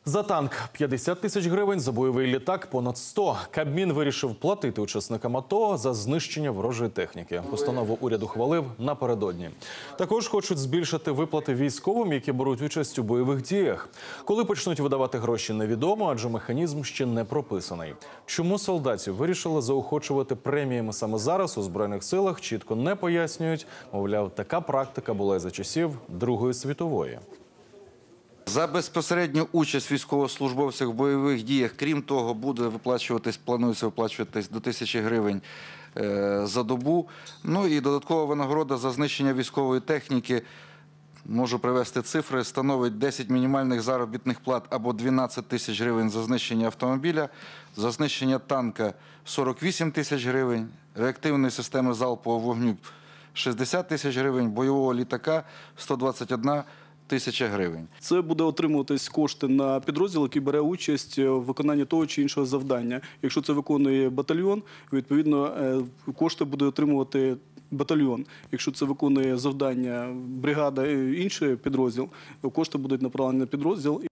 За танк – 50 тисяч гривень, за бойовий літак – понад 100. Кабмін вирішив платити учасникам АТО за знищення ворожої техніки. Постанову уряд ухвалив напередодні. Також хочуть збільшити виплати військовим, які беруть участь у бойових діях. Коли почнуть видавати гроші, невідомо, адже механізм ще не прописаний. Чому солдатів вирішили заохочувати преміями саме зараз у Збройних силах, чітко не пояснюють. Мовляв, така практика була і за часів Другої світової. За безпосередню участь військовослужбовців в бойових діях, крім того, планується виплачуватись до 1000 гривень за добу. Ну і додаткова винагорода за знищення військової техніки, можу привести цифри, становить 10 мінімальних заробітних плат або 12 тисяч гривень за знищення автомобіля, за знищення танка – 48 тисяч гривень, реактивної системи залпового вогню – 60 тисяч гривень, бойового літака – 121 тисяча гривень. Це буде отримуватись кошти на підрозділ, який бере участь в виконанні того чи іншого завдання. Якщо це виконує батальйон, відповідно, кошти буде отримувати батальйон. Якщо це виконує завдання бригада, інший підрозділ, кошти будуть направлені на підрозділ.